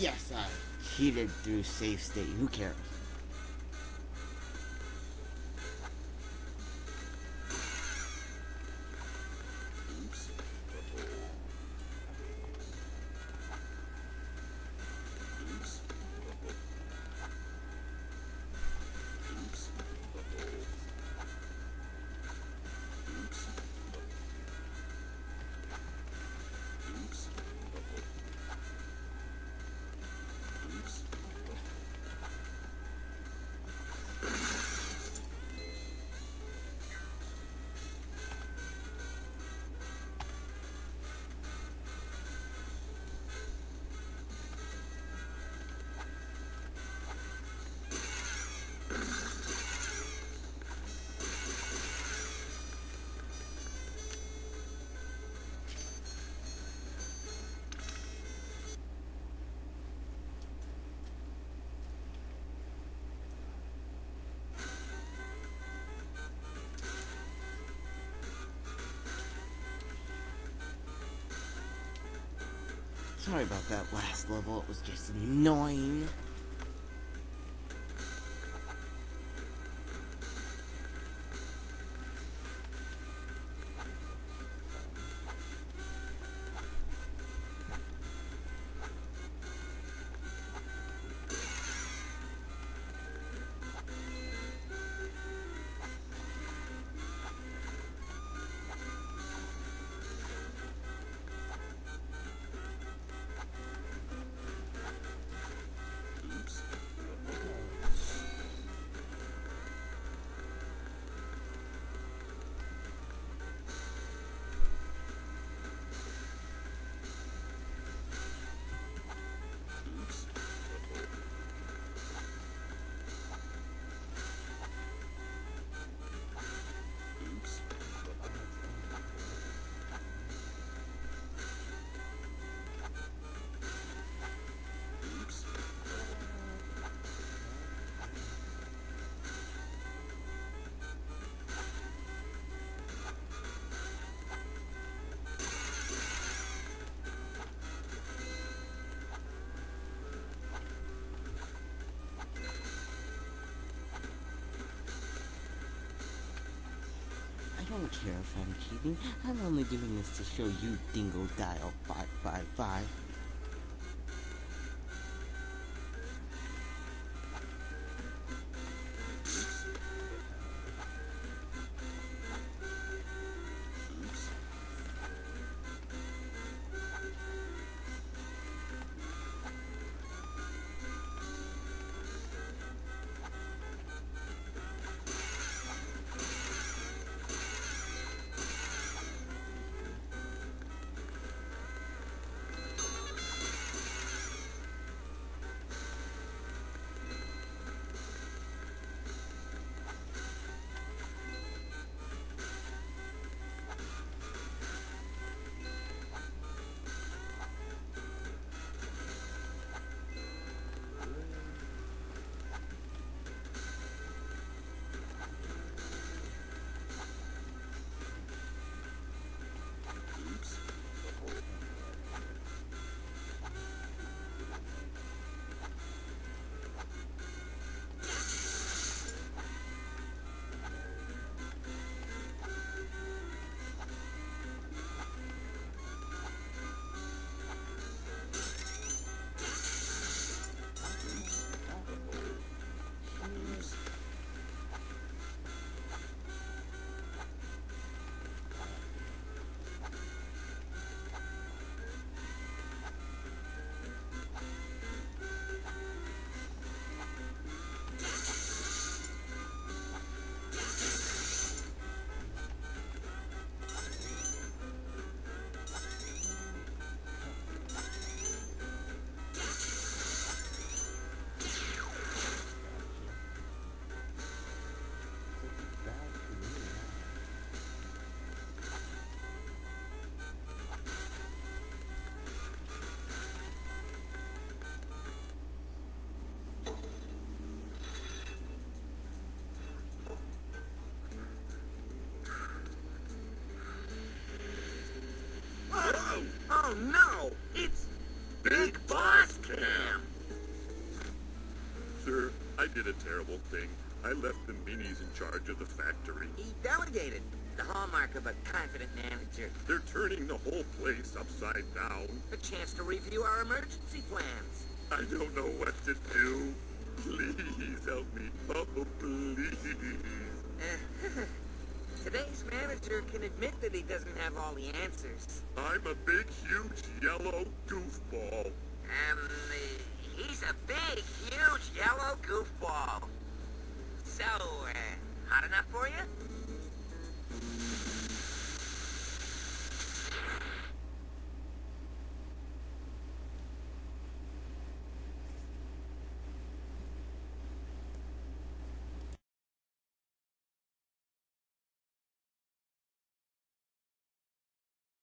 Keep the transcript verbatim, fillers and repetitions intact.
Yes, I cheated through save state. Who cares? Sorry about that last level, it was just annoying. I don't care if I'm cheating. I'm only doing this to show you Dingo Dial five five five. Oh no! It's Big Boss Cam! did a terrible thing. I left the minis in charge of the factory. He delegated. The hallmark of a confident manager. They're turning the whole place upside down. A chance to review our emergency plans. I don't know what to do. Please help me. Oh, please. Today's manager can admit that he doesn't have all the answers. I'm a big, huge, yellow goofball. Um, he's a big, huge,